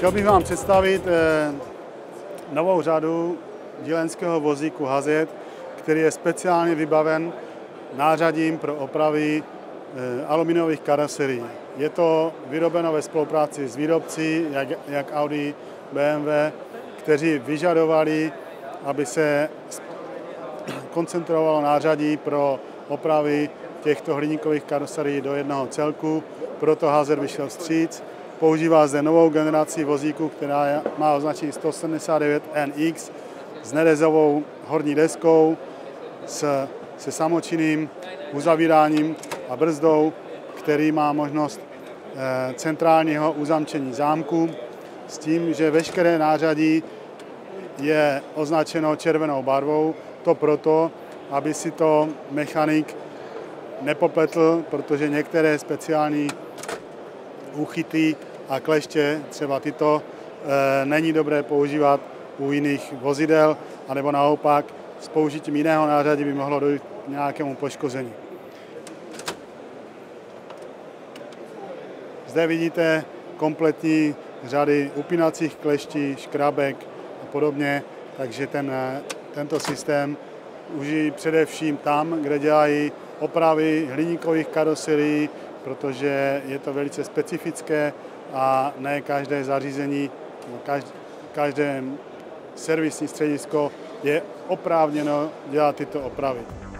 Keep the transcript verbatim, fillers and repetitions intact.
Chtěl bych vám představit novou řadu dílenského vozíku Hazard, který je speciálně vybaven nářadím pro opravy aluminiových karoserií. Je to vyrobeno ve spolupráci s výrobci, jak, jak Audi, B M W, kteří vyžadovali, aby se koncentrovalo nářadí pro opravy těchto hliníkových karoserií do jednoho celku. Proto Hazard vyšel vstříc. Používá zde novou generaci vozíku, která má označení sto sedmdesát devět N X s nerezovou horní deskou, s, se samočinným uzavíráním a brzdou, který má možnost e, centrálního uzamčení zámku, s tím, že veškeré nářadí je označeno červenou barvou. To proto, aby si to mechanik nepopletl, protože některé speciální úchyty a kleště, třeba tyto, e, není dobré používat u jiných vozidel, anebo naopak s použitím jiného nářadí by mohlo dojít k nějakému poškození. Zde vidíte kompletní řady upínacích kleští, škrabek a podobně, takže ten, tento systém užijí především tam, kde dělají opravy hliníkových karoserií, protože je to velice specifické a ne každé zařízení, každé, každé servisní středisko je oprávněno dělat tyto opravy.